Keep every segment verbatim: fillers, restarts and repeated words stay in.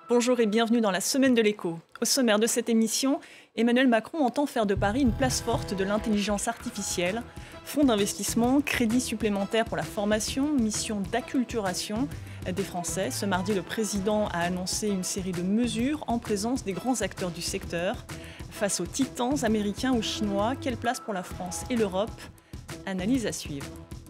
Bonjour et bienvenue dans la Semaine de l'écho. Au sommaire de cette émission, Emmanuel Macron entend faire de Paris une place forte de l'intelligence artificielle. Fonds d'investissement, crédits supplémentaires pour la formation, mission d'acculturation des Français. Ce mardi, le président a annoncé une série de mesures en présence des grands acteurs du secteur. Face aux titans américains ou chinois, quelle place pour la France et l'Europe? Analyse à suivre.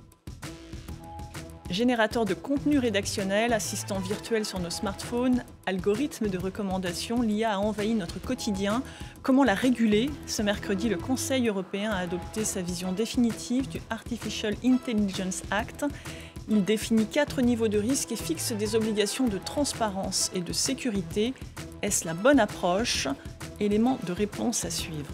Générateur de contenu rédactionnel, assistant virtuel sur nos smartphones, algorithme de recommandation, l'I A a envahi notre quotidien. Comment la réguler? Ce mercredi, le Conseil européen a adopté sa vision définitive du Artificial Intelligence Act. Il définit quatre niveaux de risque et fixe des obligations de transparence et de sécurité. Est-ce la bonne approche? Élément de réponse à suivre.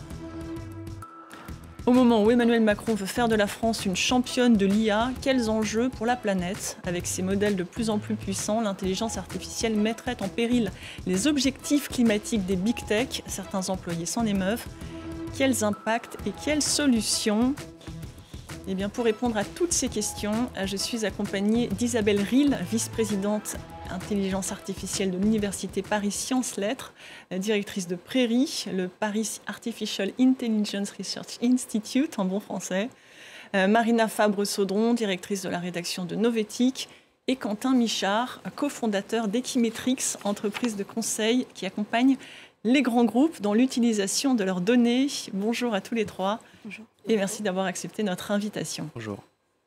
Au moment où Emmanuel Macron veut faire de la France une championne de l'I A, quels enjeux pour la planète? Avec ces modèles de plus en plus puissants, l'intelligence artificielle mettrait en péril les objectifs climatiques des big tech. Certains employés s'en émeuvent. Quels impacts et quelles solutions? Eh bien, pour répondre à toutes ces questions, je suis accompagnée d'Isabelle Rille, vice-présidente intelligence artificielle de l'Université Paris Sciences Lettres, directrice de Prairie, le Paris Artificial Intelligence Research Institute, en bon français, euh, Marina Fabre-Saudron, directrice de la rédaction de Novetic, et Quentin Michard, cofondateur d'Equimetrix, entreprise de conseil qui accompagne les grands groupes dans l'utilisation de leurs données. Bonjour à tous les trois. Bonjour. Et merci d'avoir accepté notre invitation. Bonjour.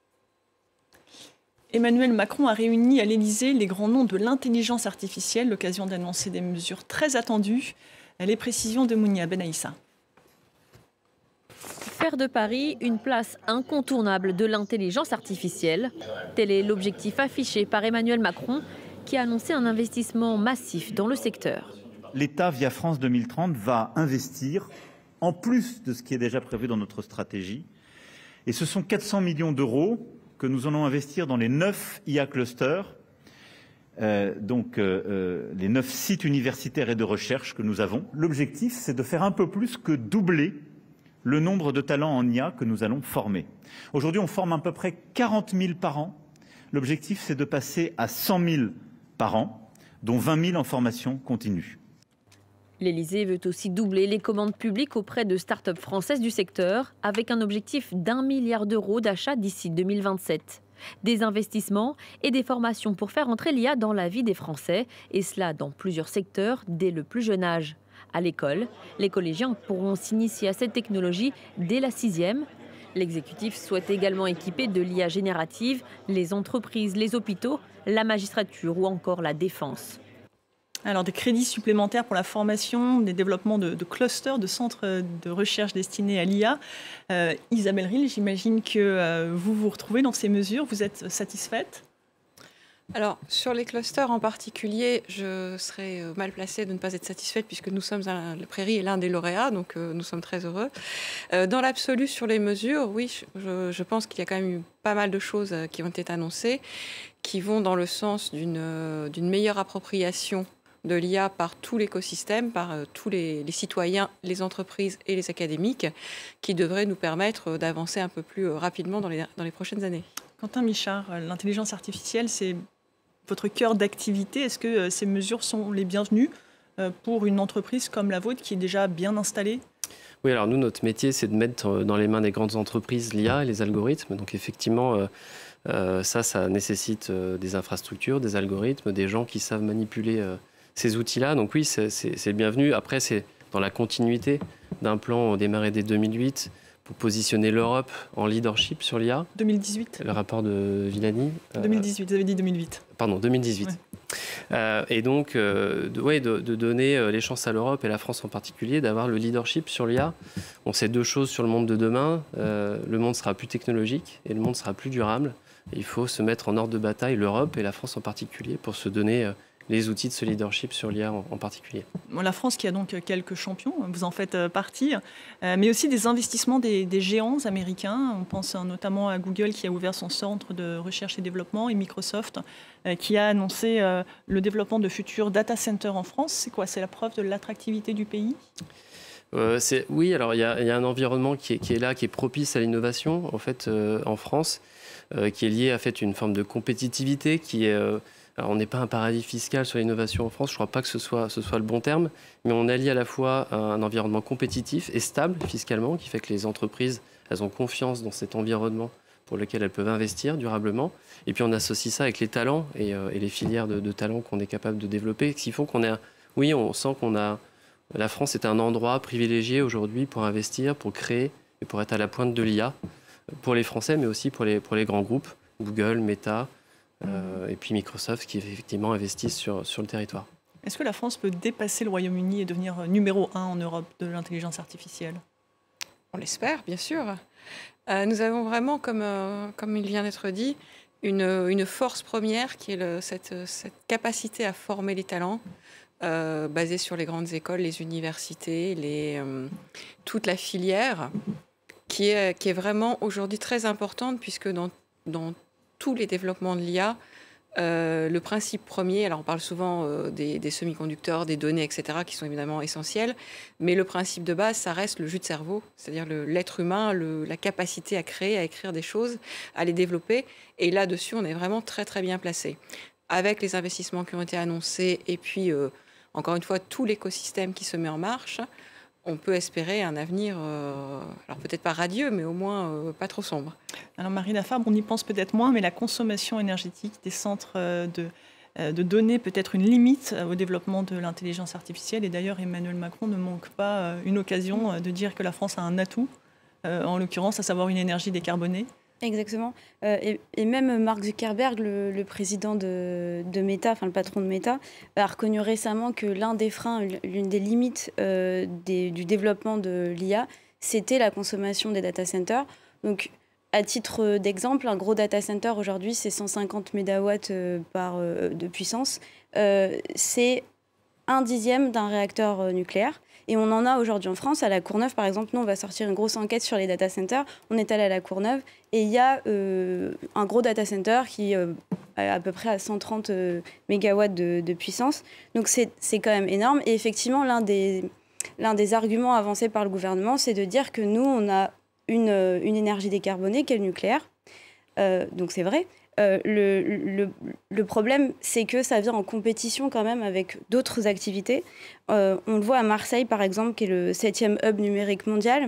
Emmanuel Macron a réuni à l'Élysée les grands noms de l'intelligence artificielle, l'occasion d'annoncer des mesures très attendues. Les précisions de Mounia Benaïssa. Faire de Paris une place incontournable de l'intelligence artificielle, tel est l'objectif affiché par Emmanuel Macron, qui a annoncé un investissement massif dans le secteur. L'État, via France deux mille trente, va investir, en plus de ce qui est déjà prévu dans notre stratégie, et ce sont quatre cents millions d'euros que nous allons investir dans les neuf I A clusters, euh, donc euh, euh, les neuf sites universitaires et de recherche que nous avons. L'objectif, c'est de faire un peu plus que doubler le nombre de talents en I A que nous allons former. Aujourd'hui, on forme à peu près quarante mille par an. L'objectif, c'est de passer à cent mille par an, dont vingt mille en formation continue. L'Élysée veut aussi doubler les commandes publiques auprès de start-up françaises du secteur, avec un objectif d'un milliard d'euros d'achat d'ici deux mille vingt-sept. Des investissements et des formations pour faire entrer l'I A dans la vie des Français, et cela dans plusieurs secteurs dès le plus jeune âge. À l'école, les collégiens pourront s'initier à cette technologie dès la sixième. L'exécutif souhaite également équiper de l'I A générative les entreprises, les hôpitaux, la magistrature ou encore la défense. Alors, des crédits supplémentaires pour la formation, des développements de, de clusters, de centres de recherche destinés à l'I A. Euh, Isabelle Rille, j'imagine que euh, vous vous retrouvez dans ces mesures. Vous êtes satisfaite? Alors, sur les clusters en particulier, je serais mal placée de ne pas être satisfaite puisque nous sommes, un, le Prairie est l'un des lauréats, donc euh, nous sommes très heureux. Euh, dans l'absolu, sur les mesures, oui, je, je pense qu'il y a quand même eu pas mal de choses qui ont été annoncées qui vont dans le sens d'une euh, d'une meilleure appropriation de l'I A par tout l'écosystème, par euh, tous les, les citoyens, les entreprises et les académiques, qui devraient nous permettre d'avancer un peu plus rapidement dans les, dans les prochaines années. Quentin Michard, l'intelligence artificielle, c'est votre cœur d'activité. Est-ce que euh, ces mesures sont les bienvenues euh, pour une entreprise comme la vôtre qui est déjà bien installée? Oui, alors nous, notre métier, c'est de mettre dans les mains des grandes entreprises l'I A et les algorithmes. Donc effectivement, euh, euh, ça, ça nécessite euh, des infrastructures, des algorithmes, des gens qui savent manipuler euh, ces outils-là. Donc oui, c'est bienvenu. Après, c'est dans la continuité d'un plan démarré dès deux mille huit pour positionner l'Europe en leadership sur l'I A. deux mille dix-huit. Le rapport de Villani. deux mille dix-huit, vous avez dit deux mille huit. Pardon, deux mille dix-huit. Ouais. Euh, et donc, euh, de, ouais, de, de donner les chances à l'Europe et la France en particulier d'avoir le leadership sur l'I A. On sait deux choses sur le monde de demain. Euh, le monde sera plus technologique et le monde sera plus durable. Et il faut se mettre en ordre de bataille, l'Europe et la France en particulier, pour se donner... Euh, les outils de ce leadership sur l'I A en, en particulier. La France qui a donc quelques champions, vous en faites partie, euh, mais aussi des investissements des, des géants américains. On pense notamment à Google qui a ouvert son centre de recherche et développement et Microsoft euh, qui a annoncé euh, le développement de futurs data centers en France. C'est quoi? C'est la preuve de l'attractivité du pays? euh, Oui, alors il y, y a un environnement qui est, qui est là, qui est propice à l'innovation en fait, euh, en France, euh, qui est lié à fait, une forme de compétitivité qui est... Euh, Alors, on n'est pas un paradis fiscal sur l'innovation en France, je ne crois pas que ce soit, ce soit le bon terme, mais on allie à la fois un environnement compétitif et stable fiscalement, qui fait que les entreprises, elles ont confiance dans cet environnement pour lequel elles peuvent investir durablement. Et puis on associe ça avec les talents et, euh, et les filières de, de talents qu'on est capable de développer, ce qui font qu'on est, un, oui, on sent qu'on a, la France est un endroit privilégié aujourd'hui pour investir, pour créer et pour être à la pointe de l'I A, pour les Français, mais aussi pour les, pour les grands groupes, Google, Meta, euh, et puis Microsoft, qui effectivement investissent sur, sur le territoire. Est-ce que la France peut dépasser le Royaume-Uni et devenir numéro un en Europe de l'intelligence artificielle? On l'espère, bien sûr. Euh, nous avons vraiment, comme, euh, comme il vient d'être dit, une, une force première qui est le, cette, cette capacité à former les talents, euh, basée sur les grandes écoles, les universités, les, euh, toute la filière, qui est, qui est vraiment aujourd'hui très importante, puisque dans, dans tous les développements de l'I A, Euh, le principe premier, alors on parle souvent euh, des, des semi-conducteurs, des données, et cetera, qui sont évidemment essentiels, mais le principe de base, ça reste le jus de cerveau, c'est-à-dire le, l'être humain, le, la capacité à créer, à écrire des choses, à les développer. Et là-dessus, on est vraiment très, très bien placé. Avec les investissements qui ont été annoncés et puis, euh, encore une fois, tout l'écosystème qui se met en marche, on peut espérer un avenir, euh, alors peut-être pas radieux, mais au moins euh, pas trop sombre. Alors Marie Lafargue, on y pense peut-être moins, mais la consommation énergétique des centres de, de données peut être une limite au développement de l'intelligence artificielle. Et d'ailleurs, Emmanuel Macron ne manque pas une occasion de dire que la France a un atout, en l'occurrence, à savoir une énergie décarbonée. Exactement. Euh, et, et même Mark Zuckerberg, le, le président de, de Meta, enfin le patron de Meta, a reconnu récemment que l'un des freins, l'une des limites euh, des, du développement de l'I A, c'était la consommation des data centers. Donc, à titre d'exemple, un gros data center aujourd'hui, c'est cent cinquante mégawatts euh, par, euh, de puissance. Euh, c'est un dixième d'un réacteur euh, nucléaire. Et on en a aujourd'hui en France, à la Courneuve, par exemple. Nous, on va sortir une grosse enquête sur les data centers. On est allé à la Courneuve et il y a euh, un gros data center qui euh, est à peu près à cent trente euh, mégawatts de, de puissance. Donc, c'est, c'est quand même énorme. Et effectivement, l'un des, l'un des arguments avancés par le gouvernement, c'est de dire que nous, on a une, une énergie décarbonée qui est le nucléaire. Euh, donc, c'est vrai. Euh, le, le, le problème, c'est que ça vient en compétition quand même avec d'autres activités. Euh, on le voit à Marseille, par exemple, qui est le septième hub numérique mondial.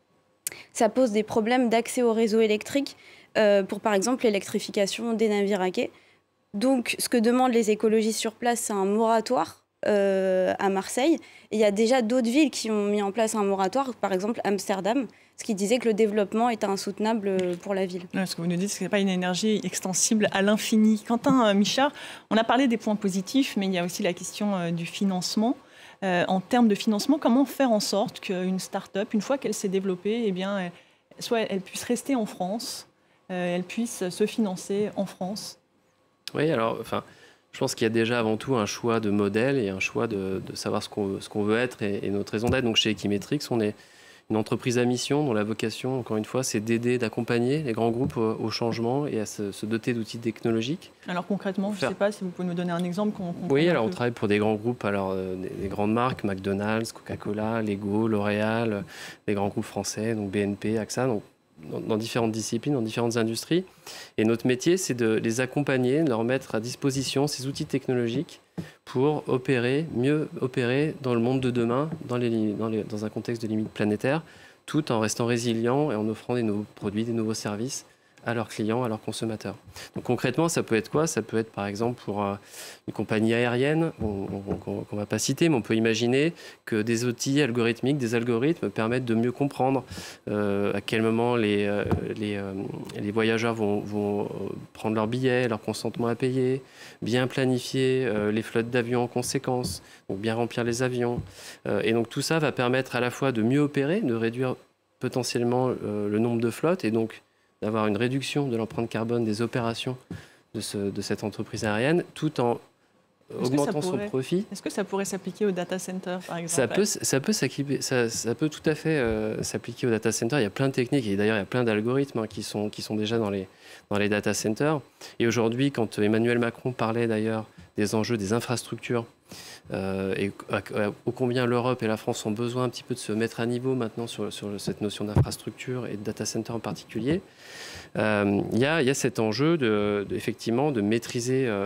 Ça pose des problèmes d'accès au réseau électrique euh, pour, par exemple, l'électrification des navires à quai. Donc, ce que demandent les écologistes sur place, c'est un moratoire euh, à Marseille. Et il y a déjà d'autres villes qui ont mis en place un moratoire, par exemple Amsterdam, ce qui disait que le développement était insoutenable pour la ville. Ouais, ce que vous nous dites, c'est que ce n'est pas une énergie extensible à l'infini. Quentin euh, Michard, on a parlé des points positifs, mais il y a aussi la question euh, du financement. Euh, en termes de financement, comment faire en sorte qu'une start-up, une fois qu'elle s'est développée, eh bien, elle, soit elle puisse rester en France, euh, elle puisse se financer en France? Oui, alors, enfin, je pense qu'il y a déjà avant tout un choix de modèle et un choix de, de savoir ce qu'on, ce qu'on veut être et, et notre raison d'être. Donc chez Equimetrix, on est une entreprise à mission dont la vocation, encore une fois, c'est d'aider, d'accompagner les grands groupes au, au changement et à se, se doter d'outils technologiques. Alors concrètement, je ne sais pas si vous pouvez nous donner un exemple. Qu'on, qu'on oui, alors on travaille pour des grands groupes, alors euh, des, des grandes marques, McDonald's, Coca-Cola, Lego, L'Oréal, euh, des grands groupes français, donc B N P, AXA, donc dans, dans différentes disciplines, dans différentes industries. Et notre métier, c'est de les accompagner, de leur mettre à disposition ces outils technologiques pour opérer, mieux opérer dans le monde de demain, dans, les, dans, les, dans un contexte de limite planétaire, tout en restant résilient et en offrant des nouveaux produits, des nouveaux services à leurs clients, à leurs consommateurs. Donc concrètement, ça peut être quoi? Ça peut être par exemple pour euh, une compagnie aérienne, qu'on ne va pas citer, mais on peut imaginer que des outils algorithmiques, des algorithmes permettent de mieux comprendre euh, à quel moment les, euh, les, euh, les voyageurs vont, vont prendre leur billet, leur consentement à payer, bien planifier euh, les flottes d'avions en conséquence, donc bien remplir les avions. Euh, et donc tout ça va permettre à la fois de mieux opérer, de réduire potentiellement euh, le nombre de flottes et donc d'avoir une réduction de l'empreinte carbone des opérations de, ce, de cette entreprise aérienne, tout en est-ce augmentant pourrait, son profit. Est-ce que ça pourrait s'appliquer au data center, par exemple? Ça peut, ça peut, ça, ça peut tout à fait euh, s'appliquer au data center. Il y a plein de techniques, et d'ailleurs, il y a plein d'algorithmes hein, qui, sont, qui sont déjà dans les, dans les data centers. Et aujourd'hui, quand Emmanuel Macron parlait d'ailleurs des enjeux des infrastructures, Euh, et à, à, ô combien l'Europe et la France ont besoin un petit peu de se mettre à niveau maintenant sur, sur cette notion d'infrastructure et de data center en particulier. Euh, il y a, y a cet enjeu de, de, effectivement de maîtriser euh,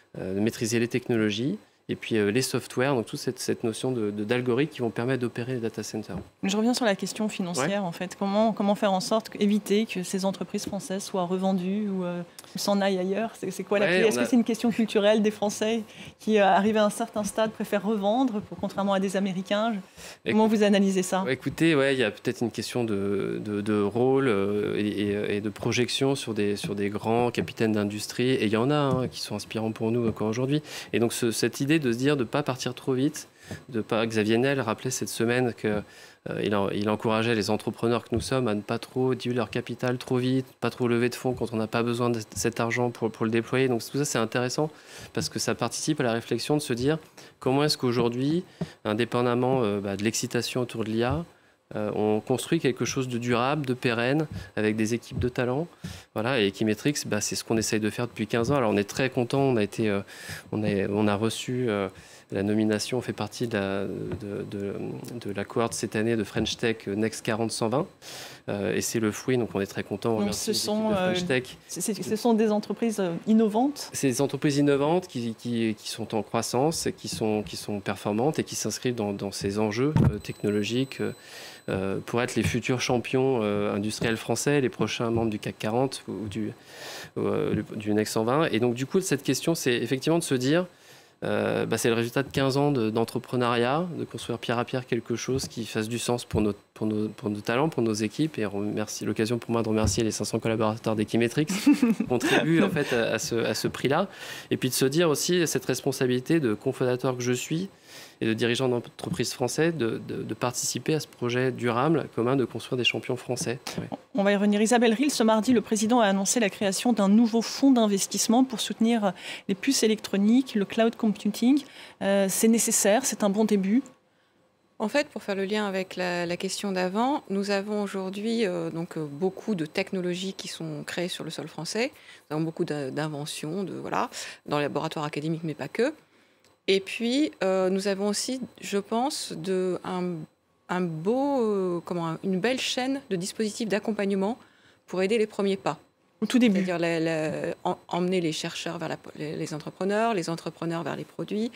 euh, de maîtriser les technologies, et puis euh, les softwares, donc toute cette, cette notion de, de, d'algorithmes qui vont permettre d'opérer les data centers. Je reviens sur la question financière, ouais. en fait. Comment, comment faire en sorte d'éviter que ces entreprises françaises soient revendues ou euh, s'en aillent ailleurs? C'est, c'est quoi la ouais, clé? Est-ce a... que c'est une question culturelle des Français qui, euh, arrivés à un certain stade, préfèrent revendre, pour, contrairement à des Américains? Comment Écoute, vous analysez ça? Écoutez, ouais, il y a peut-être une question de, de, de rôle euh, et, et de projection sur des, sur des grands capitaines d'industrie, et il y en a hein, qui sont inspirants pour nous encore aujourd'hui. Et donc ce, cette idée de se dire de ne pas partir trop vite, de pas... Xavier Niel rappelait cette semaine qu'il euh, il encourageait les entrepreneurs que nous sommes à ne pas trop diluer leur capital trop vite, pas trop lever de fonds quand on n'a pas besoin de cet argent pour, pour le déployer. Donc tout ça c'est intéressant parce que ça participe à la réflexion de se dire comment est-ce qu'aujourd'hui, indépendamment euh, bah, de l'excitation autour de l'I A, Euh, on construit quelque chose de durable, de pérenne, avec des équipes de talent. Voilà, et Equimetrix, bah, c'est ce qu'on essaye de faire depuis quinze ans. Alors on est très content, on a, été, euh, on a, on a reçu euh, la nomination, on fait partie de la, de, de, de la cohorte cette année de French Tech Next quarante cent vingt. Euh, et c'est le fruit, donc on est très content. Donc ce sont, euh, ce sont des entreprises innovantes. C'est des entreprises innovantes qui, qui, qui sont en croissance, qui sont, qui sont performantes et qui s'inscrivent dans, dans ces enjeux euh, technologiques euh, pour être les futurs champions euh, industriels français, les prochains membres du C A C quarante ou du, euh, du Next cent vingt. Et donc du coup, cette question, c'est effectivement de se dire Euh, bah, c'est le résultat de quinze ans de, d'entrepreneuriat, de construire pierre à pierre quelque chose qui fasse du sens pour nos, pour nos, pour nos talents, pour nos équipes. Et remercie, l'occasion pour moi de remercier les cinq cents collaborateurs d'Equimetrix qui contribuent en fait, à, à ce, à ce prix-là. Et puis de se dire aussi cette responsabilité de cofondateur que je suis et de dirigeants d'entreprises français de, de, de participer à ce projet durable commun de construire des champions français. Ouais. On va y revenir. Isabelle Rille, ce mardi, le président a annoncé la création d'un nouveau fonds d'investissement pour soutenir les puces électroniques, le cloud computing. Euh, c'est nécessaire, c'est un bon début. En fait, pour faire le lien avec la, la question d'avant, nous avons aujourd'hui euh, donc, euh, beaucoup de technologies qui sont créées sur le sol français. Nous avons beaucoup d'inventions de, voilà, dans les laboratoires académiques, mais pas que. Et puis, euh, nous avons aussi, je pense, de, un, un beau, euh, comment, une belle chaîne de dispositifs d'accompagnement pour aider les premiers pas. Au tout début. C'est-à-dire la, la, en, emmener les chercheurs vers la, les, les entrepreneurs, les entrepreneurs vers les produits,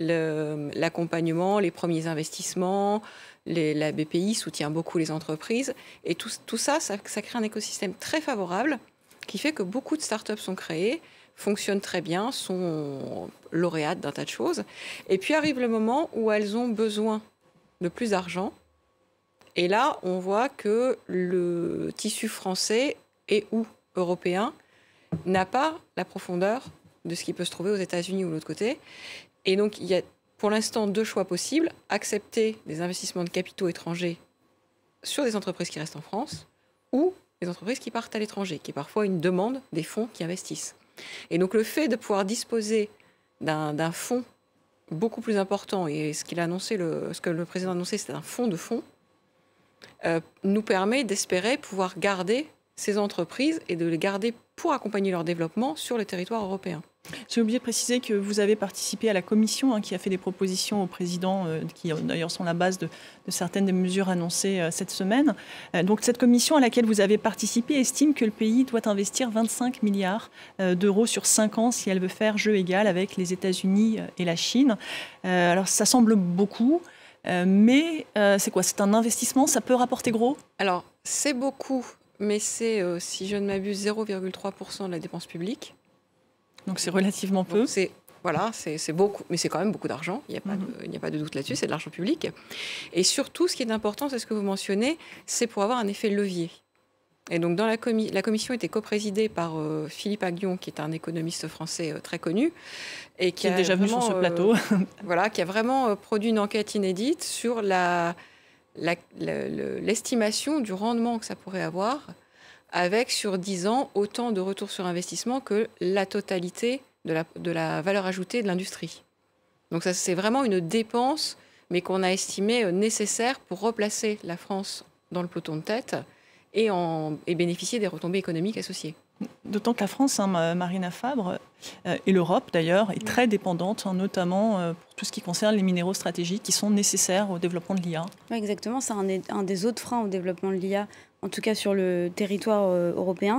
le, l'accompagnement, les premiers investissements. Les, la B P I soutient beaucoup les entreprises. Et tout, tout ça, ça, ça crée un écosystème très favorable qui fait que beaucoup de startups sont créées, fonctionnent très bien, sont lauréates d'un tas de choses. Et puis arrive le moment où elles ont besoin de plus d'argent. Et là, on voit que le tissu français et ou européen n'a pas la profondeur de ce qui peut se trouver aux États-Unis ou de l'autre côté. Et donc, il y a pour l'instant deux choix possibles. Accepter des investissements de capitaux étrangers sur des entreprises qui restent en France ou des entreprises qui partent à l'étranger, qui est parfois une demande des fonds qui investissent. Et donc le fait de pouvoir disposer d'un, d'un fonds beaucoup plus important, et ce qu'il a annoncé, le, ce que le président a annoncé, c'est un fonds de fonds, euh, nous permet d'espérer pouvoir garder ces entreprises et de les garder pour accompagner leur développement sur le territoire européen. J'ai oublié de préciser que vous avez participé à la commission hein, qui a fait des propositions au président, euh, qui d'ailleurs sont la base de, de certaines des mesures annoncées euh, cette semaine. Euh, donc cette commission à laquelle vous avez participé estime que le pays doit investir vingt-cinq milliards euh, d'euros sur cinq ans si elle veut faire jeu égal avec les États-Unis et la Chine. Euh, alors ça semble beaucoup, euh, mais euh, c'est quoi? C'est un investissement? Ça peut rapporter gros? Alors c'est beaucoup, mais c'est, euh, si je ne m'abuse, zéro virgule trois pour cent de la dépense publique. Donc c'est relativement peu. Donc c'est, voilà, c'est, c'est beaucoup, mais c'est quand même beaucoup d'argent. Il n'y a pas de, il n'y a pas de doute là-dessus, c'est de l'argent public. Et surtout, ce qui est important, c'est ce que vous mentionnez, c'est pour avoir un effet levier. Et donc dans la, commi- la commission était coprésidée par euh, Philippe Aghion, qui est un économiste français euh, très connu. Et qui, qui est déjà venu sur ce plateau. Euh, voilà, qui a vraiment euh, produit une enquête inédite sur la, la, la, le, l'estimation du rendement que ça pourrait avoir avec, sur dix ans, autant de retour sur investissement que la totalité de la, de la valeur ajoutée de l'industrie. Donc ça, c'est vraiment une dépense, mais qu'on a estimée nécessaire pour replacer la France dans le peloton de tête et, en, et bénéficier des retombées économiques associées. D'autant que la France, hein, Marina Fabre, euh, et l'Europe d'ailleurs, est très dépendante, hein, notamment euh, pour tout ce qui concerne les minéraux stratégiques qui sont nécessaires au développement de l'I A. Oui, exactement, c'est un, un des autres freins au développement de l'I A, en tout cas sur le territoire euh, européen.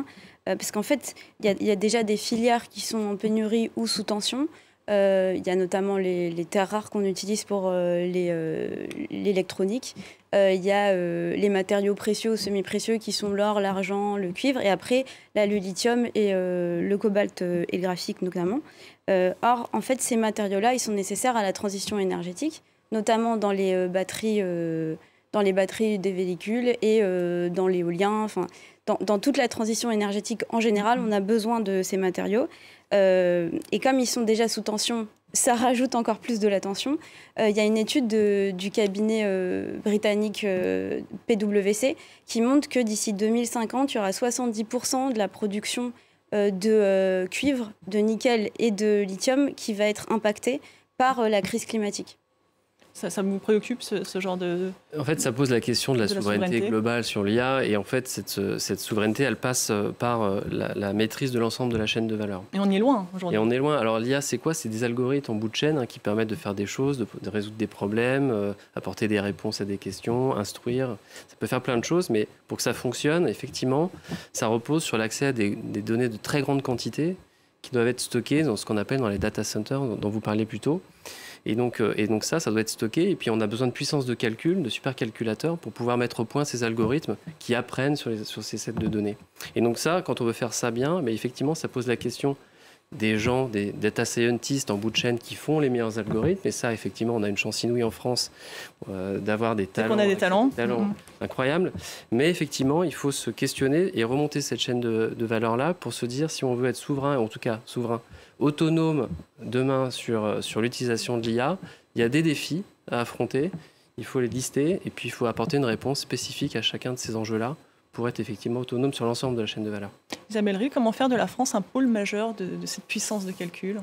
euh, parce qu'en fait, il y, y a déjà des filières qui sont en pénurie ou sous tension. Il euh, y a notamment les, les terres rares qu'on utilise pour euh, l'électronique. Il euh, y a euh, les matériaux précieux ou semi-précieux qui sont l'or, l'argent, le cuivre. Et après, là, le lithium et euh, le cobalt euh, et le graphite notamment. Euh, or, en fait, ces matériaux-là, ils sont nécessaires à la transition énergétique, notamment dans les euh, batteries, euh, dans les batteries des véhicules et euh, dans l'éolien. Enfin, dans, dans toute la transition énergétique en général, on a besoin de ces matériaux. Euh, et comme ils sont déjà sous tension, ça rajoute encore plus de la tension. Il euh, y a une étude de, du cabinet euh, britannique euh, P W C qui montre que d'ici deux mille cinquante, il y aura soixante-dix pour cent de la production euh, de euh, cuivre, de nickel et de lithium qui va être impactée par euh, la crise climatique. Ça, ça vous préoccupe, ce, ce genre de... En fait, ça pose la question de la, de la souveraineté, souveraineté globale sur l'I A. Et en fait, cette, cette souveraineté, elle passe par la, la maîtrise de l'ensemble de la chaîne de valeur. Et on y est loin aujourd'hui. Et on est loin. Alors l'I A, c'est quoi? C'est des algorithmes en bout de chaîne hein, qui permettent de faire des choses, de, de résoudre des problèmes, euh, apporter des réponses à des questions, instruire. Ça peut faire plein de choses, mais pour que ça fonctionne, effectivement, ça repose sur l'accès à des, des données de très grande quantité qui doivent être stockées dans ce qu'on appelle dans les data centers dont, dont vous parliez plus tôt. Et donc, et donc ça, ça doit être stocké. Et puis on a besoin de puissance de calcul, de supercalculateurs pour pouvoir mettre au point ces algorithmes qui apprennent sur, les, sur ces sets de données. Et donc ça, quand on veut faire ça bien, mais effectivement, ça pose la question des gens, des data scientists en bout de chaîne qui font les meilleurs algorithmes. Et ça, effectivement, on a une chance inouïe en France euh, d'avoir des talents, on a des talents, des talents mmh. incroyables. Mais effectivement, il faut se questionner et remonter cette chaîne de, de valeur-là pour se dire si on veut être souverain, en tout cas souverain, autonome demain sur, sur l'utilisation de l'I A, il y a des défis à affronter, il faut les lister et puis il faut apporter une réponse spécifique à chacun de ces enjeux-là pour être effectivement autonome sur l'ensemble de la chaîne de valeur. Isabelle Rie, comment faire de la France un pôle majeur de, de cette puissance de calcul?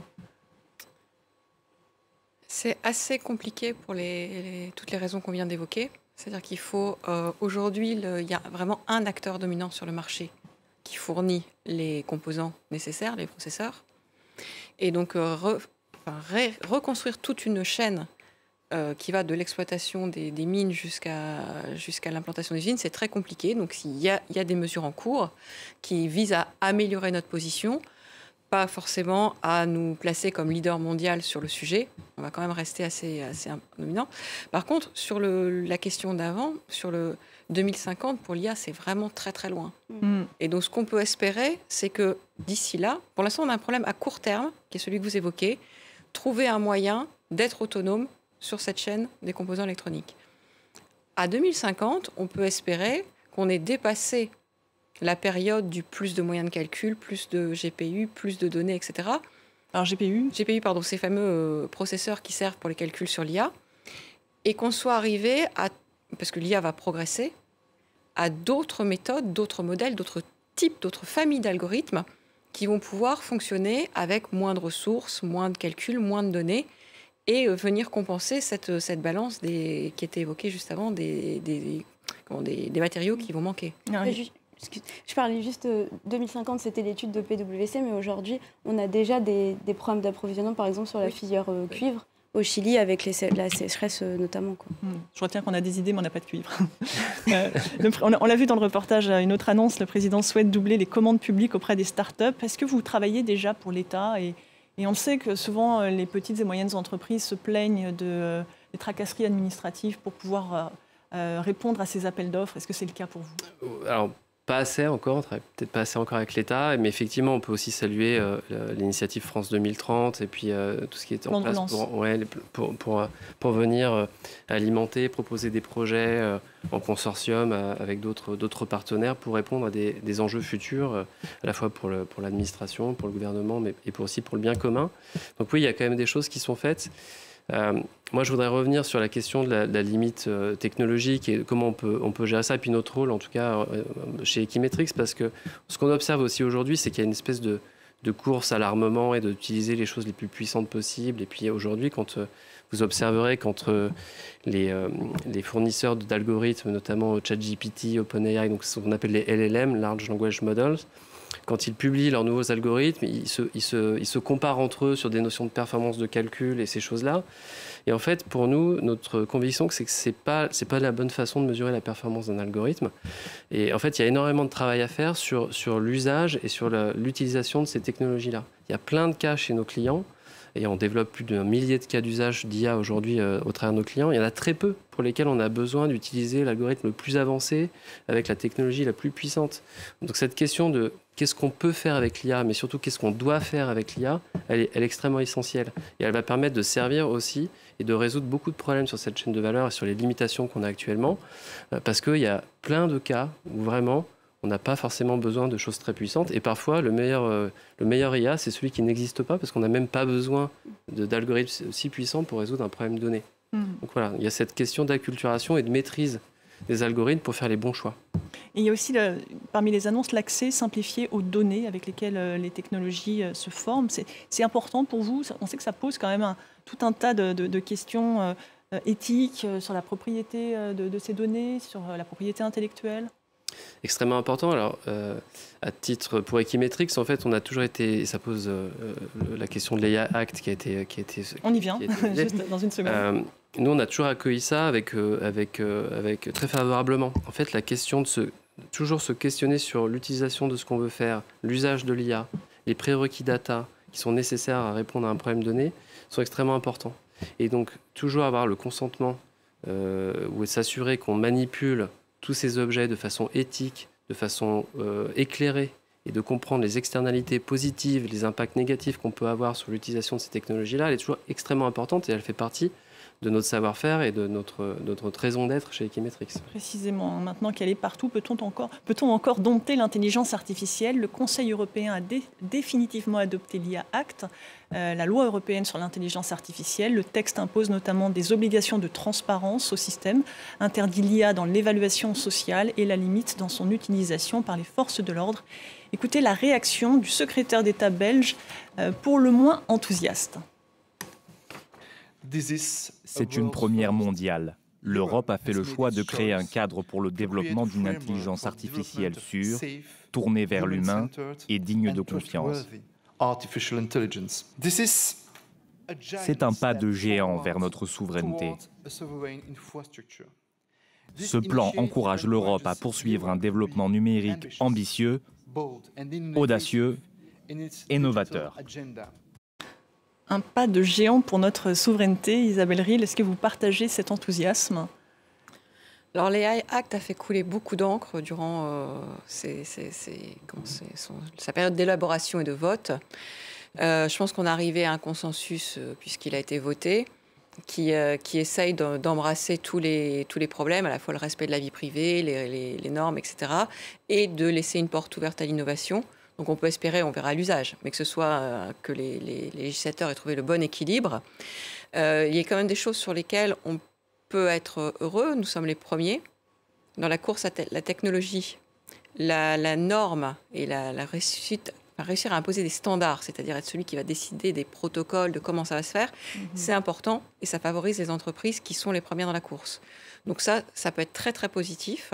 C'est assez compliqué pour les, les, toutes les raisons qu'on vient d'évoquer. C'est-à-dire qu'il faut, euh, aujourd'hui, il y a vraiment un acteur dominant sur le marché qui fournit les composants nécessaires, les processeurs. Et donc, euh, re, enfin, ré, reconstruire toute une chaîne euh, qui va de l'exploitation des, des mines jusqu'à jusqu'à l'implantation des usines, c'est très compliqué. Donc, il y a, il y a des mesures en cours qui visent à améliorer notre position, pas forcément à nous placer comme leader mondial sur le sujet. On va quand même rester assez, assez dominant. Par contre, sur le, la question d'avant, sur le deux mille cinquante, pour l'I A, c'est vraiment très, très loin. Mmh. Et donc, ce qu'on peut espérer, c'est que d'ici là, pour l'instant, on a un problème à court terme, qui est celui que vous évoquez, trouver un moyen d'être autonome sur cette chaîne des composants électroniques. À deux mille cinquante, on peut espérer qu'on ait dépassé la période du plus de moyens de calcul, plus de G P U, plus de données, et cetera. Alors G P U G P U, pardon, ces fameux euh, processeurs qui servent pour les calculs sur l'I A, et qu'on soit arrivé à, parce que l'I A va progresser, à d'autres méthodes, d'autres modèles, d'autres types, d'autres familles d'algorithmes qui vont pouvoir fonctionner avec moins de ressources, moins de calculs, moins de données, et euh, venir compenser cette, cette balance des, qui était évoquée juste avant, des, des, comment, des, des matériaux qui vont manquer. Ah oui. Je parlais juste, euh, deux mille cinquante, c'était l'étude de P W C, mais aujourd'hui, on a déjà des, des problèmes d'approvisionnement, par exemple sur la oui. filière euh, cuivre, au Chili, avec les, la sécheresse euh, notamment. Quoi. Mmh. Je retiens qu'on a des idées, mais on n'a pas de cuivre. euh, le, on l'a vu dans le reportage, une autre annonce, le président souhaite doubler les commandes publiques auprès des startups. Est-ce que vous travaillez déjà pour l'État et, et on le sait que souvent, les petites et moyennes entreprises se plaignent de, euh, des tracasseries administratives pour pouvoir euh, euh, répondre à ces appels d'offres. Est-ce que c'est le cas pour vous? Alors, pas assez encore, peut-être pas assez encore avec l'État, mais effectivement, on peut aussi saluer euh, l'initiative France deux mille trente et puis euh, tout ce qui est en place pour, ouais, pour, pour, pour venir euh, alimenter, proposer des projets euh, en consortium euh, avec d'autres d'autres partenaires pour répondre à des, des enjeux futurs, euh, à la fois pour le, pour l'administration, pour le gouvernement, mais et pour aussi pour le bien commun. Donc oui, il y a quand même des choses qui sont faites. Euh, moi, je voudrais revenir sur la question de la, de la limite euh, technologique et comment on peut, on peut gérer ça, et puis notre rôle, en tout cas, euh, chez Equimetrix, parce que ce qu'on observe aussi aujourd'hui, c'est qu'il y a une espèce de, de course à l'armement et d'utiliser les choses les plus puissantes possibles. Et puis aujourd'hui, quand euh, vous observerez qu'entre les, euh, les fournisseurs d'algorithmes, notamment ChatGPT, OpenAI, donc ce qu'on appelle les L L M, Large Language Models, quand ils publient leurs nouveaux algorithmes, ils se, ils, se, ils se comparent entre eux sur des notions de performance de calcul et ces choses-là. Et en fait, pour nous, notre conviction, c'est que ce n'est pas, c'est pas la bonne façon de mesurer la performance d'un algorithme. Et en fait, il y a énormément de travail à faire sur, sur l'usage et sur la, l'utilisation de ces technologies-là. Il y a plein de cas chez nos clients. Et on développe plus d'un millier de cas d'usage d'I A aujourd'hui euh, au travers de nos clients. Il y en a très peu pour lesquels on a besoin d'utiliser l'algorithme le plus avancé avec la technologie la plus puissante. Donc cette question de qu'est-ce qu'on peut faire avec l'I A, mais surtout qu'est-ce qu'on doit faire avec l'I A, elle est, elle est extrêmement essentielle. Et elle va permettre de servir aussi et de résoudre beaucoup de problèmes sur cette chaîne de valeur et sur les limitations qu'on a actuellement. Euh, parce qu'il y a plein de cas où vraiment on n'a pas forcément besoin de choses très puissantes. Et parfois, le meilleur, euh, le meilleur I A, c'est celui qui n'existe pas, parce qu'on n'a même pas besoin de, d'algorithmes si puissants pour résoudre un problème donné. Mmh. Donc voilà, il y a cette question d'acculturation et de maîtrise des algorithmes pour faire les bons choix. Et il y a aussi, le, parmi les annonces, l'accès simplifié aux données avec lesquelles euh, les technologies euh, se forment. C'est, c'est important pour vous. On sait que ça pose quand même un, tout un tas de, de, de questions euh, éthiques euh, sur la propriété euh, de, de ces données, sur euh, la propriété intellectuelle. Extrêmement important. Alors, euh, à titre pour Equimetrix, en fait, on a toujours été, et ça pose euh, la question de l'A I Act qui a été, qui a été. On y vient, juste dans une seconde. Euh, nous, on a toujours accueilli ça avec, euh, avec, euh, avec très favorablement. En fait, la question de se, toujours se questionner sur l'utilisation de ce qu'on veut faire, l'usage de l'I A, les prérequis data qui sont nécessaires à répondre à un problème donné, sont extrêmement importants. Et donc, toujours avoir le consentement euh, ou s'assurer qu'on manipule tous ces objets de façon éthique, de façon euh, éclairée, et de comprendre les externalités positives, les impacts négatifs qu'on peut avoir sur l'utilisation de ces technologies-là, elle est toujours extrêmement importante et elle fait partie de notre savoir-faire et de notre, notre raison d'être chez Equimetrix. Précisément, maintenant qu'elle est partout, peut-on encore, peut-on encore dompter l'intelligence artificielle ? Le Conseil européen a dé- définitivement adopté l'I A Act, euh, la loi européenne sur l'intelligence artificielle. Le texte impose notamment des obligations de transparence au système, interdit l'I A dans l'évaluation sociale et la limite dans son utilisation par les forces de l'ordre. Écoutez la réaction du secrétaire d'État belge, euh, pour le moins enthousiaste. C'est une première mondiale. L'Europe a fait le choix de créer un cadre pour le développement d'une intelligence artificielle sûre, tournée vers l'humain et digne de confiance. C'est un pas de géant vers notre souveraineté. Ce plan encourage l'Europe à poursuivre un développement numérique ambitieux, audacieux et novateur. Un pas de géant pour notre souveraineté. Isabelle Riehl, est-ce que vous partagez cet enthousiasme ? Alors, l'A I Act a fait couler beaucoup d'encre durant euh, ses, ses, ses, ses, son, sa période d'élaboration et de vote. Euh, je pense qu'on est arrivé à un consensus, euh, puisqu'il a été voté, qui, euh, qui essaye de, d'embrasser tous les, tous les problèmes, à la fois le respect de la vie privée, les, les, les normes, et cetera, et de laisser une porte ouverte à l'innovation. Donc on peut espérer, on verra l'usage, mais que ce soit euh, que les, les, les législateurs aient trouvé le bon équilibre. Euh, il y a quand même des choses sur lesquelles on peut être heureux. Nous sommes les premiers. Dans la course à te- la technologie, la, la norme et la, la réussite, réussir à imposer des standards, c'est-à-dire être celui qui va décider des protocoles, de comment ça va se faire, mmh. c'est important et ça favorise les entreprises qui sont les premières dans la course. Donc ça, ça peut être très très positif.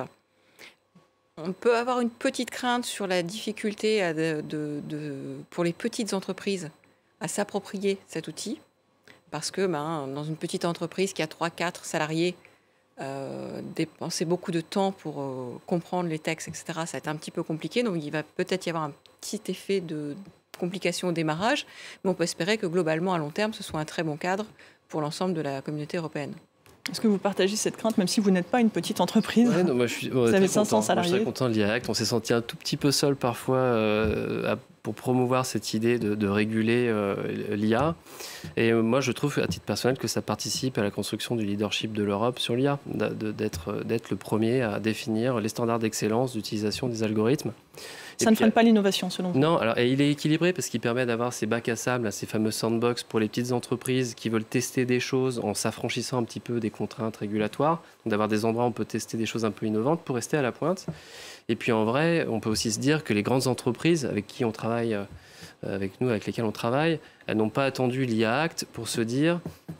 On peut avoir une petite crainte sur la difficulté à de, de, de, pour les petites entreprises à s'approprier cet outil, parce que ben, dans une petite entreprise qui a trois quatre salariés, euh, dépenser beaucoup de temps pour euh, comprendre les textes, et cetera, ça va être un petit peu compliqué. Donc il va peut-être y avoir un petit effet de complication au démarrage, mais on peut espérer que globalement, à long terme, ce soit un très bon cadre pour l'ensemble de la communauté européenne. Est-ce que vous partagez cette crainte, même si vous n'êtes pas une petite entreprise ? Ouais, non, moi, je suis, bon, vous avez cinq cents salariés. Moi, je suis très content de l'I A Act. On s'est senti un tout petit peu seul parfois euh, à, pour promouvoir cette idée de, de réguler euh, l'I A. Et moi, je trouve, à titre personnel, que ça participe à la construction du leadership de l'Europe sur l'I A, d'être, d'être le premier à définir les standards d'excellence d'utilisation des algorithmes. Ça ne freine pas l'innovation, selon vous ? Non, alors, et il est équilibré parce qu'il permet d'avoir ces bacs à sable, ces fameux sandbox pour les petites entreprises qui veulent tester des choses en s'affranchissant un petit peu des contraintes régulatoires, d'avoir des endroits où on peut tester des choses un peu innovantes pour rester à la pointe. Et puis en vrai, on peut aussi se dire que les grandes entreprises avec qui on travaille, avec nous, avec lesquelles on travaille, elles n'ont pas attendu l'I A Act pour se dire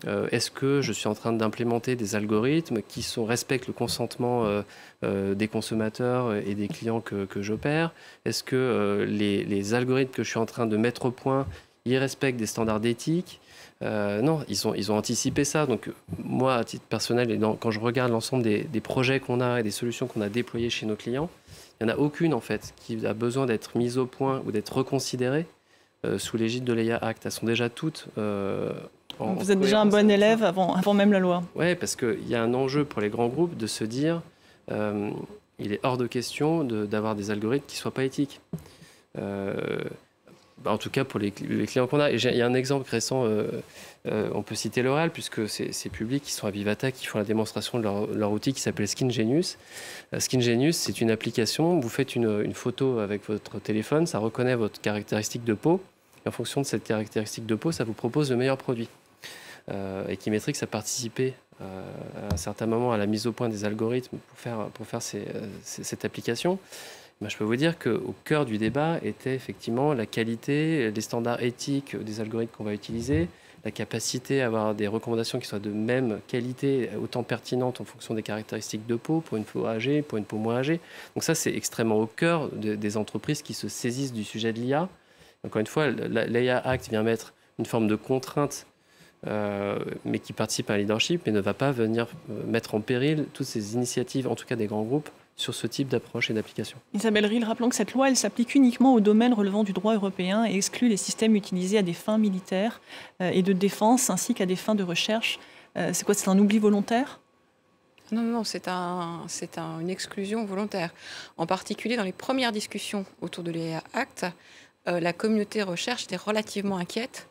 Euh, Est-ce que je suis en train d'implémenter des algorithmes qui sont, respectent le consentement euh, euh, des consommateurs et des clients que, que j'opère? Est-ce que euh, les, les algorithmes que je suis en train de mettre au point, ils respectent des standards d'éthique? euh, Non, ils ont, ils ont anticipé ça. Donc moi, à titre personnel, et dans, quand je regarde l'ensemble des, des projets qu'on a et des solutions qu'on a déployées chez nos clients, il n'y en a aucune en fait qui a besoin d'être mise au point ou d'être reconsidérée euh, sous l'égide de l'E I A Act. Elles sont déjà toutes... Euh, En, Vous êtes déjà un bon élève avant, avant même la loi. Oui, parce qu'il y a un enjeu pour les grands groupes de se dire euh, il est hors de question de, d'avoir des algorithmes qui ne soient pas éthiques. Euh, bah en tout cas, pour les, les clients qu'on a. Et il y a un exemple récent, euh, euh, on peut citer L'Oréal, puisque c'est, c'est public, qui sont à Vivata, qui font la démonstration de leur, leur outil qui s'appelle Skin Genius. Euh, Skin Genius, c'est une application, vous faites une, une photo avec votre téléphone, ça reconnaît votre caractéristique de peau, et en fonction de cette caractéristique de peau, ça vous propose le meilleur produit. Euh, Equimetrix a participé euh, à un certain moment à la mise au point des algorithmes pour faire, pour faire ces, ces, cette application. Ben, je peux vous dire qu'au cœur du débat était effectivement la qualité, les standards éthiques des algorithmes qu'on va utiliser, la capacité à avoir des recommandations qui soient de même qualité, autant pertinentes en fonction des caractéristiques de peau, pour une peau âgée, pour une peau moins âgée. Donc ça, c'est extrêmement au cœur de, des entreprises qui se saisissent du sujet de l'I A. Encore une fois, l'A I A Act vient mettre une forme de contrainte Euh, mais qui participe à un leadership, mais ne va pas venir euh, mettre en péril toutes ces initiatives, en tout cas des grands groupes, sur ce type d'approche et d'application. Isabelle Ril, rappelons que cette loi, elle s'applique uniquement aux domaines relevant du droit européen et exclut les systèmes utilisés à des fins militaires euh, et de défense, ainsi qu'à des fins de recherche. Euh, c'est quoi, c'est un oubli volontaire ? Non, non, c'est, un, c'est un, une exclusion volontaire. En particulier, dans les premières discussions autour de l'A I A Act, euh, la communauté recherche était relativement inquiète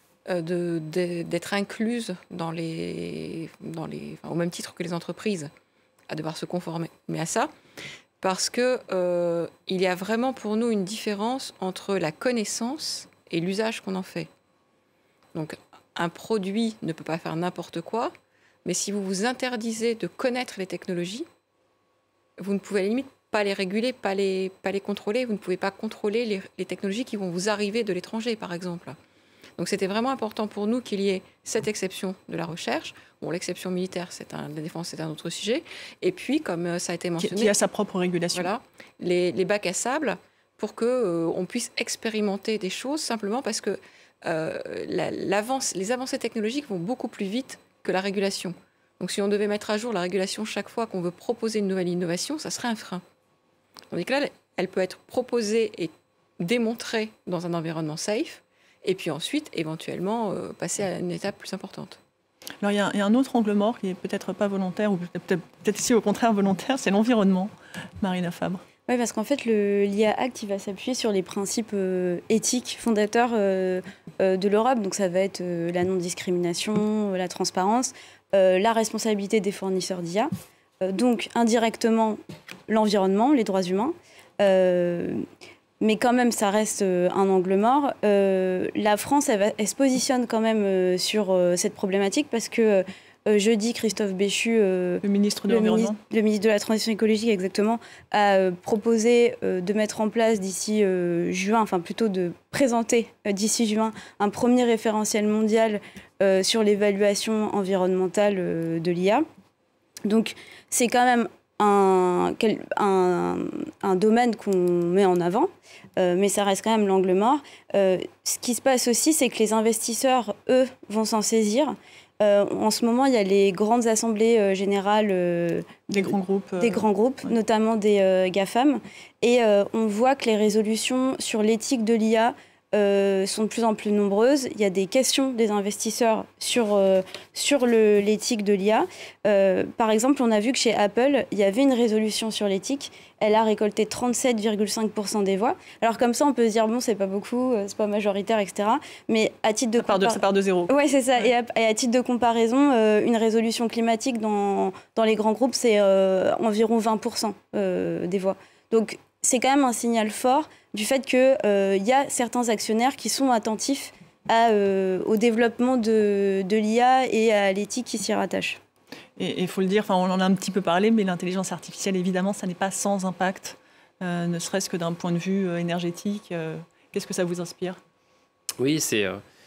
De, de, d'être incluse dans les, dans les, enfin, au même titre que les entreprises, à devoir se conformer. Mais à ça, parce qu'il euh, y a vraiment pour nous une différence entre la connaissance et l'usage qu'on en fait. Donc, un produit ne peut pas faire n'importe quoi, mais si vous vous interdisez de connaître les technologies, vous ne pouvez à la limite pas les réguler, pas les, pas les contrôler, vous ne pouvez pas contrôler les, les technologies qui vont vous arriver de l'étranger, par exemple. Donc c'était vraiment important pour nous qu'il y ait cette exception de la recherche. Bon, l'exception militaire, c'est un, la défense, c'est un autre sujet. Et puis, comme ça a été mentionné... Qui a sa propre régulation. Voilà, les, les bacs à sable, pour qu'on euh, puisse expérimenter des choses, simplement parce que euh, la, l'avance, les avancées technologiques vont beaucoup plus vite que la régulation. Donc si on devait mettre à jour la régulation chaque fois qu'on veut proposer une nouvelle innovation, ça serait un frein. Tandis que là, elle peut être proposée et démontrée dans un environnement safe, et puis ensuite, éventuellement, euh, passer à une étape plus importante. Alors, il y, y a un autre angle mort qui n'est peut-être pas volontaire, ou peut-être, peut-être ici au contraire volontaire, c'est l'environnement. Marina Fabre. Oui, parce qu'en fait, le, l'I A Act, il va s'appuyer sur les principes euh, éthiques fondateurs euh, euh, de l'Europe. Donc, ça va être euh, la non-discrimination, euh, la transparence, euh, la responsabilité des fournisseurs d'I A. Euh, donc, indirectement, l'environnement, les droits humains. Euh, Mais quand même, ça reste euh, un angle mort. Euh, la France, elle, va, elle se positionne quand même euh, sur euh, cette problématique parce que euh, jeudi, Christophe Béchu, euh, le ministre de le l'Environnement, ministre, le ministre de la Transition écologique, exactement, a euh, proposé euh, de mettre en place d'ici euh, juin, enfin plutôt de présenter euh, d'ici juin, un premier référentiel mondial euh, sur l'évaluation environnementale euh, de l'I A. Donc, c'est quand même Un, un, un domaine qu'on met en avant, euh, mais ça reste quand même l'angle mort. Euh, ce qui se passe aussi, c'est que les investisseurs, eux, vont s'en saisir. Euh, en ce moment, il y a les grandes assemblées euh, générales euh, des grands groupes, euh, des grands groupes ouais. notamment des euh, GAFAM, et euh, on voit que les résolutions sur l'éthique de l'I A Euh, sont de plus en plus nombreuses. Il y a des questions des investisseurs sur, euh, sur le, l'éthique de l'I A. Euh, par exemple, on a vu que chez Apple, il y avait une résolution sur l'éthique. Elle a récolté trente-sept virgule cinq pour cent des voix. Alors comme ça, on peut se dire, bon, c'est pas beaucoup, c'est pas majoritaire, et cetera. Mais à titre de... Ça part de, ça part de zéro. Oui, c'est ça. Ouais. Et, à, et à titre de comparaison, euh, une résolution climatique dans, dans les grands groupes, c'est euh, environ vingt pour cent euh, des voix. Donc, c'est quand même un signal fort du fait qu'il euh, y a certains actionnaires qui sont attentifs à, euh, au développement de, de l'I A et à l'éthique qui s'y rattache. Et il faut le dire, on en a un petit peu parlé, mais l'intelligence artificielle, évidemment, ça n'est pas sans impact, euh, ne serait-ce que d'un point de vue euh, énergétique. Euh, qu'est-ce que ça vous inspire ? Oui, c'est... Euh...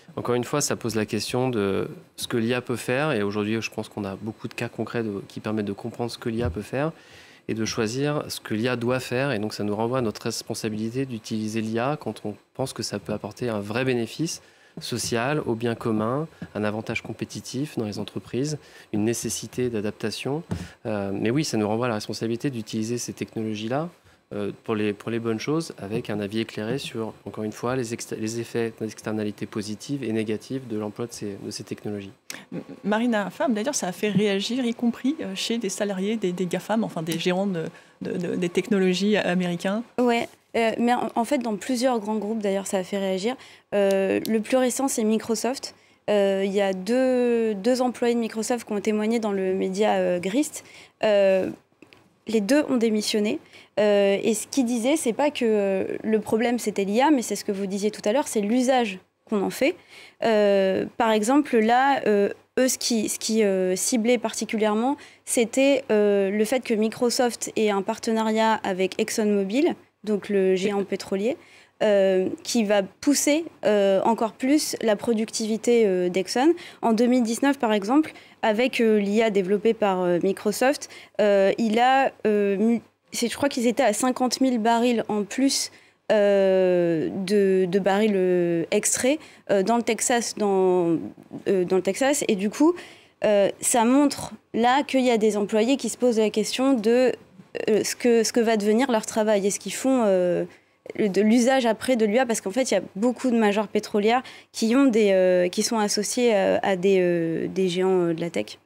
Encore une fois, ça pose la question de ce que l'I A peut faire. Et aujourd'hui, je pense qu'on a beaucoup de cas concrets de, qui permettent de comprendre ce que l'I A peut faire et de choisir ce que l'I A doit faire. Et donc, ça nous renvoie à notre responsabilité d'utiliser l'I A quand on pense que ça peut apporter un vrai bénéfice social, au bien commun, un avantage compétitif dans les entreprises, une nécessité d'adaptation. Euh, mais oui, ça nous renvoie à la responsabilité d'utiliser ces technologies-là euh, pour, les, pour les bonnes choses, avec un avis éclairé sur, encore une fois, les, les effets d'externalités positives et négatives de l'emploi de ces, de ces technologies. Marina Fam, d'ailleurs, ça a fait réagir, y compris chez des salariés des, des GAFAM, enfin des gérants de, de, de, des technologies américains. Ouais. Euh, mais en, en fait, dans plusieurs grands groupes, d'ailleurs, ça a fait réagir. Euh, le plus récent, c'est Microsoft. Euh, il y a deux, deux employés de Microsoft qui ont témoigné dans le média euh, Grist. Euh, les deux ont démissionné. Euh, et ce qu'ils disaient, c'est pas que euh, le problème, c'était l'I A, mais c'est ce que vous disiez tout à l'heure, c'est l'usage qu'on en fait. Euh, par exemple, là, euh, eux, ce qui, ce qui euh, ciblait particulièrement, c'était euh, le fait que Microsoft ait un partenariat avec ExxonMobil, donc le géant pétrolier, euh, qui va pousser euh, encore plus la productivité euh, d'Exxon. En deux mille dix-neuf, par exemple, avec euh, l'I A développée par euh, Microsoft, euh, il a, euh, je crois qu'ils étaient à cinquante mille barils en plus euh, de, de barils euh, extraits euh, dans le Texas, dans, euh, dans le Texas. Et du coup, euh, ça montre là qu'il y a des employés qui se posent la question de Euh, ce, que, ce que va devenir leur travail et ce qu'ils font euh, de l'usage après de l'I A, parce qu'en fait, il y a beaucoup de majors pétrolières qui, ont des, euh, qui sont associés euh, à des, euh, des géants euh, de la tech.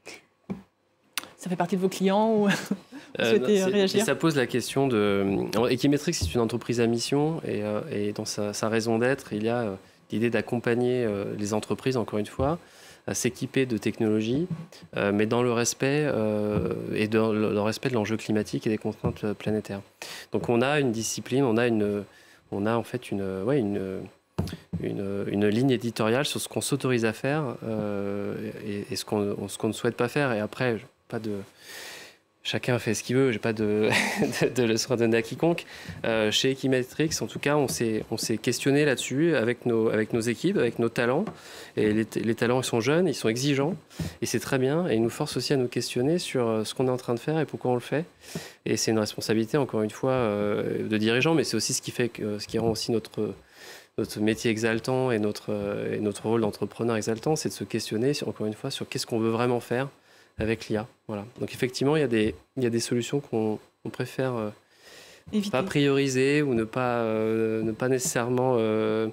Ça fait partie de vos clients ou vous souhaitez euh, réagir? Ça pose la question de... Equimetrix, c'est une entreprise à mission et, euh, et dans sa, sa raison d'être, il y a euh, l'idée d'accompagner euh, les entreprises, encore une fois, à s'équiper de technologies, euh, mais dans le respect euh, et dans le, le respect de l'enjeu climatique et des contraintes planétaires. Donc on a une discipline, on a une, on a en fait une, ouais, une, une, une ligne éditoriale sur ce qu'on s'autorise à faire euh, et, et ce qu'on, ce qu'on ne souhaite pas faire. Et après, pas de chacun fait ce qu'il veut, je n'ai pas de, de, de leçon à donner à quiconque. Euh, chez Equimetrix, en tout cas, on s'est, on s'est questionné là-dessus avec nos, avec nos équipes, avec nos talents. Et les, les talents, ils sont jeunes, ils sont exigeants, et c'est très bien. Et ils nous forcent aussi à nous questionner sur ce qu'on est en train de faire et pourquoi on le fait. Et c'est une responsabilité, encore une fois, euh, de dirigeants, mais c'est aussi ce qui fait que, ce qui rend aussi notre, notre métier exaltant et notre, et notre rôle d'entrepreneur exaltant, c'est de se questionner, sur, encore une fois, sur qu'est-ce qu'on veut vraiment faire avec l'I A. Voilà. Donc effectivement, il y a des, il y a des solutions qu'on on préfère euh, pas prioriser ou ne pas, euh, ne pas nécessairement euh,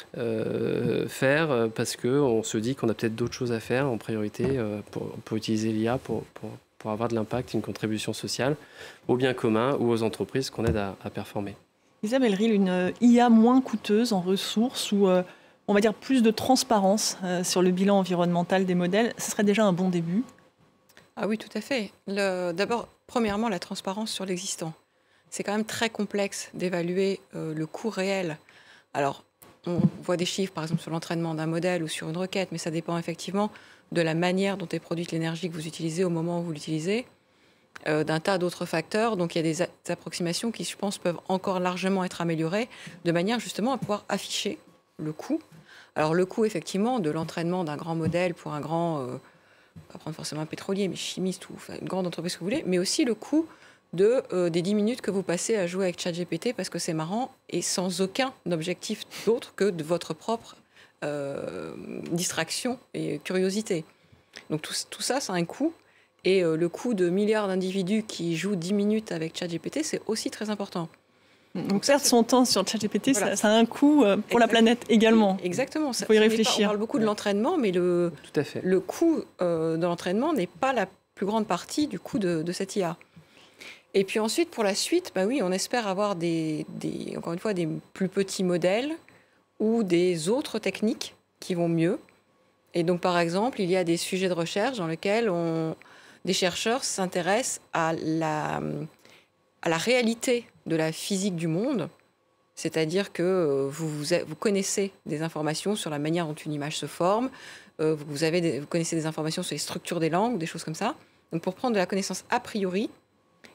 euh, faire parce qu'on se dit qu'on a peut-être d'autres choses à faire en priorité euh, pour, pour utiliser l'I A pour, pour, pour avoir de l'impact, une contribution sociale au bien commun ou aux entreprises qu'on aide à, à performer. Isabelle Ril, une I A moins coûteuse en ressources ou euh, on va dire plus de transparence euh, sur le bilan environnemental des modèles, ce serait déjà un bon début? Ah oui, tout à fait. Le, d'abord, premièrement, la transparence sur l'existant. C'est quand même très complexe d'évaluer euh, le coût réel. Alors, on voit des chiffres, par exemple, sur l'entraînement d'un modèle ou sur une requête, mais ça dépend effectivement de la manière dont est produite l'énergie que vous utilisez au moment où vous l'utilisez, euh, d'un tas d'autres facteurs. Donc, il y a des, a- des approximations qui, je pense, peuvent encore largement être améliorées, de manière justement à pouvoir afficher le coût. Alors, le coût, effectivement, de l'entraînement d'un grand modèle pour un grand... Euh, pas prendre forcément un pétrolier, mais chimiste ou enfin, une grande entreprise que vous voulez, mais aussi le coût de, euh, des dix minutes que vous passez à jouer avec ChatGPT parce que c'est marrant et sans aucun objectif d'autre que de votre propre euh, distraction et curiosité. Donc tout, tout ça, ça a un coût. Et euh, le coût de milliards d'individus qui jouent dix minutes avec ChatGPT, c'est aussi très important. Donc perdre son temps sur ChatGPT, Voilà. ça, ça a un coût euh, pour Exactement. La planète également. Exactement. Il faut y réfléchir. Pas, on parle beaucoup de l'entraînement, mais le, Tout à fait. le coût euh, de l'entraînement n'est pas la plus grande partie du coût de, de cette I A. Et puis ensuite, pour la suite, bah oui, on espère avoir des, des, encore une fois, des plus petits modèles ou des autres techniques qui vont mieux. Et donc, par exemple, il y a des sujets de recherche dans lesquels on, des chercheurs s'intéressent à la, à la réalité de la physique du monde, c'est-à-dire que vous, vous, vous connaissez des informations sur la manière dont une image se forme, euh, vous, avez des, vous connaissez des informations sur les structures des langues, des choses comme ça. Donc, pour prendre de la connaissance a priori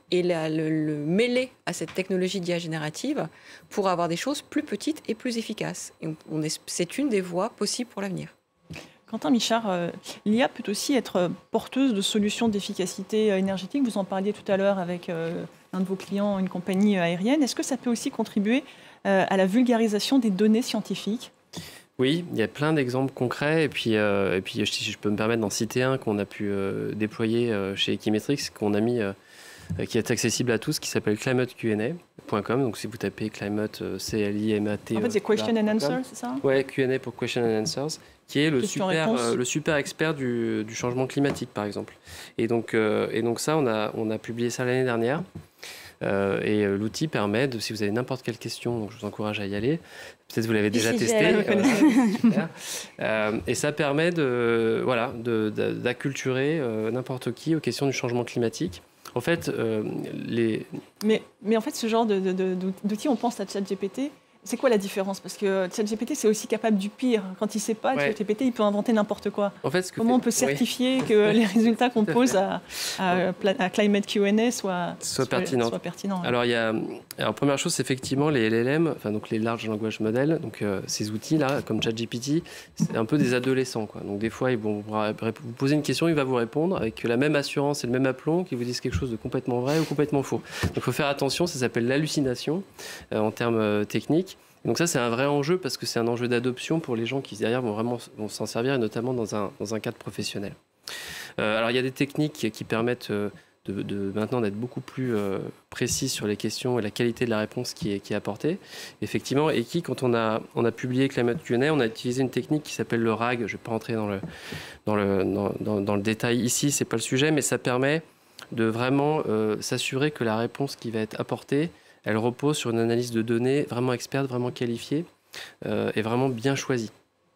et la, le, le mêler à cette technologie d'I A générative pour avoir des choses plus petites et plus efficaces. Et on, on est, c'est une des voies possibles pour l'avenir. Quentin Michard, euh, l'I A peut aussi être porteuse de solutions d'efficacité énergétique. Vous en parliez tout à l'heure avec euh, un de vos clients, une compagnie aérienne. Est-ce que ça peut aussi contribuer euh, à la vulgarisation des données scientifiques ? Oui, il y a plein d'exemples concrets. Et puis, euh, et puis si je peux me permettre d'en citer un qu'on a pu euh, déployer euh, chez Equimetrix, qu'on a mis, euh, qui est accessible à tous, qui s'appelle climate Q and A point com. Donc si vous tapez climate, euh, C L I M A T E. En fait, c'est question and answer, c'est ça ? Oui, Q and A pour question and answers, qui est le super, euh, le super expert du, du changement climatique, par exemple. Et donc, euh, et donc ça, on a, on a publié ça l'année dernière. Euh, et euh, l'outil permet, de, si vous avez n'importe quelle question, donc je vous encourage à y aller. Peut-être vous l'avez déjà si, testé. Euh, euh, et ça permet de, voilà, de, de, d'acculturer euh, n'importe qui aux questions du changement climatique. En fait, euh, les... Mais, mais en fait, ce genre de, de, de, d'outils, on pense à ChatGPT. C'est quoi la différence ? Parce que ChatGPT, c'est aussi capable du pire. Quand il ne sait pas, ouais. ChatGPT, il peut inventer n'importe quoi. En fait, ce que Comment fait... on peut certifier oui. que les résultats qu'on pose à, à, à Climate Q and A soient, soient, pertinents. soient pertinents ouais. Alors, il y a, alors, première chose, c'est effectivement les L L M, enfin, donc les Large Language Models, donc euh, ces outils-là, comme ChatGPT, c'est un peu des adolescents, quoi. Donc, des fois, ils vont vous poser une question, il va vous répondre avec la même assurance et le même aplomb qu'ils vous disent quelque chose de complètement vrai ou complètement faux. Donc, il faut faire attention, ça s'appelle l'hallucination euh, en termes euh, techniques. Donc ça, c'est un vrai enjeu parce que c'est un enjeu d'adoption pour les gens qui, derrière, vont vraiment vont s'en servir, et notamment dans un, dans un cadre professionnel. Euh, alors, il y a des techniques qui, qui permettent euh, de, de, maintenant d'être beaucoup plus euh, précis sur les questions et la qualité de la réponse qui est, qui est apportée. Effectivement, et qui, quand on a, on a publié Climate Q and A, on a utilisé une technique qui s'appelle le R A G. Je ne vais pas rentrer dans le, dans le, dans, dans, dans le détail ici, ce n'est pas le sujet, mais ça permet de vraiment euh, s'assurer que la réponse qui va être apportée, elle repose sur une analyse de données vraiment experte, vraiment qualifiée euh, et vraiment bien choisie.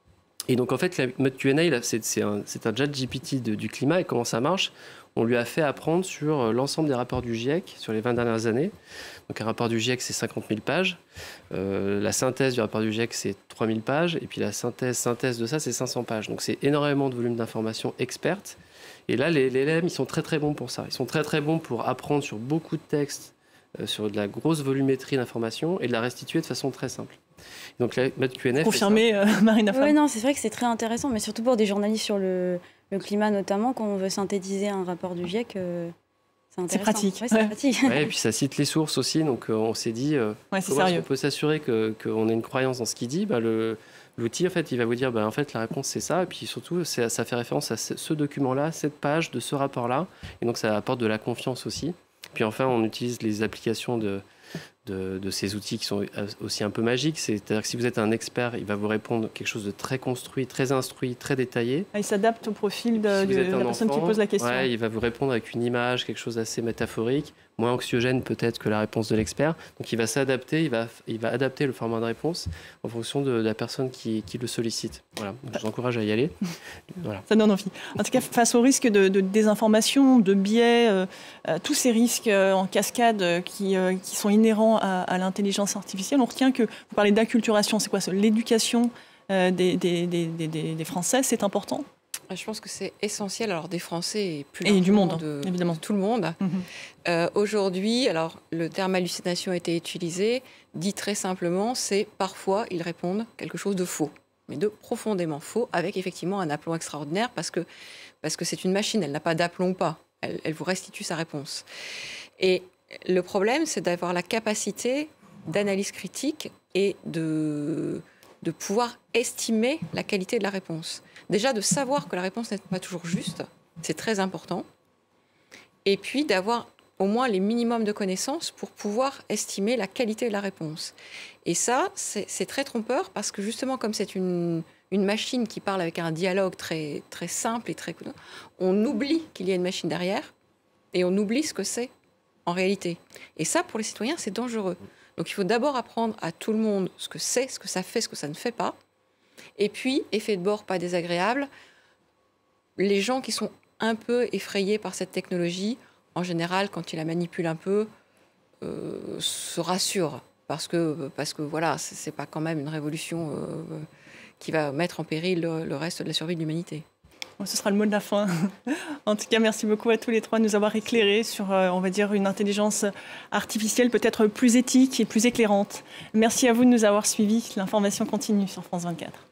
Et donc, en fait, la mode Q and A, c'est, c'est un, c'est un ChatGPT du climat. Et comment ça marche ? On lui a fait apprendre sur l'ensemble des rapports du GIEC sur les vingt dernières années. Donc, un rapport du GIEC, c'est cinquante mille pages. Euh, la synthèse du rapport du GIEC, c'est trois mille pages. Et puis, la synthèse, synthèse de ça, c'est cinq cents pages. Donc, c'est énormément de volume d'informations expertes. Et là, les, les L L M, ils sont très, très bons pour ça. Ils sont très, très bons pour apprendre sur beaucoup de textes, Euh, sur de la grosse volumétrie d'informations et de la restituer de façon très simple. Donc la mode Q and A. Confirmé, euh, Marina Flam. Oui, non, c'est vrai que c'est très intéressant, mais surtout pour des journalistes sur le, le climat notamment, quand on veut synthétiser un rapport du GIEC, euh, c'est intéressant. C'est pratique. Ouais, c'est ouais. pratique. Ouais, et puis ça cite les sources aussi, donc euh, on s'est dit, euh, ouais, c'est comment sérieux. est-ce qu'on peut s'assurer que, qu'on ait une croyance dans ce qu'il dit bah, le, L'outil, en fait, il va vous dire, bah, en fait, la réponse, c'est ça. Et puis surtout, c'est, ça fait référence à ce, ce document-là, cette page de ce rapport-là. Et donc, ça apporte de la confiance aussi. Puis enfin, on utilise les applications de, de, de ces outils qui sont aussi un peu magiques. C'est-à-dire que si vous êtes un expert, il va vous répondre quelque chose de très construit, très instruit, très détaillé. Ah, il s'adapte au profil de, si de, de la personne enfant, qui pose la question. Ouais, il va vous répondre avec une image, quelque chose d'assez métaphorique, moins anxiogène peut-être que la réponse de l'expert. Donc il va s'adapter, il va, il va adapter le format de réponse en fonction de, de la personne qui, qui le sollicite. Voilà. Donc, je vous encourage à y aller. Voilà. Ça donne envie. En tout cas, face au risque de, de désinformation, de biais, euh, euh, tous ces risques euh, en cascade euh, qui, euh, qui sont inhérents à, à l'intelligence artificielle, on retient que vous parlez d'acculturation. C'est quoi ça ? L'éducation euh, des, des, des, des, des Français, c'est important ? Je pense que c'est essentiel, alors des Français et plus et du monde, de, évidemment, de tout le monde. Mm-hmm. Euh, aujourd'hui, alors le terme hallucination a été utilisé, dit très simplement, c'est parfois ils répondent quelque chose de faux, mais de profondément faux, avec effectivement un aplomb extraordinaire, parce que parce que c'est une machine, elle n'a pas d'aplomb ou pas, elle, elle vous restitue sa réponse. Et le problème, c'est d'avoir la capacité d'analyse critique et de de pouvoir estimer la qualité de la réponse. Déjà, de savoir que la réponse n'est pas toujours juste, c'est très important. Et puis, d'avoir au moins les minimums de connaissances pour pouvoir estimer la qualité de la réponse. Et ça, c'est, c'est très trompeur parce que justement, comme c'est une, une machine qui parle avec un dialogue très, très simple et très... on oublie qu'il y a une machine derrière et on oublie ce que c'est en réalité. Et ça, pour les citoyens, c'est dangereux. Donc, il faut d'abord apprendre à tout le monde ce que c'est, ce que ça fait, ce que ça ne fait pas. Et puis, effet de bord pas désagréable, les gens qui sont un peu effrayés par cette technologie, en général, quand ils la manipulent un peu, euh, se rassurent. Parce que, parce que voilà, c'est, c'est pas quand même une révolution euh, qui va mettre en péril le, le reste de la survie de l'humanité. Ce sera le mot de la fin. En tout cas, merci beaucoup à tous les trois de nous avoir éclairés sur, euh, on va dire, une intelligence artificielle peut-être plus éthique et plus éclairante. Merci à vous de nous avoir suivis. L'information continue sur France vingt-quatre.